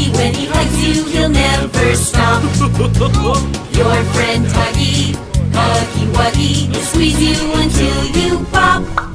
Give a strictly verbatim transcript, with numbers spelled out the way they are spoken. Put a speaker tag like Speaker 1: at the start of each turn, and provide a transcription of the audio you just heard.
Speaker 1: Wuggy, when he hugs you, he'll never stop. Your friend Huggy, Huggy Wuggy, he'll squeeze you until you pop.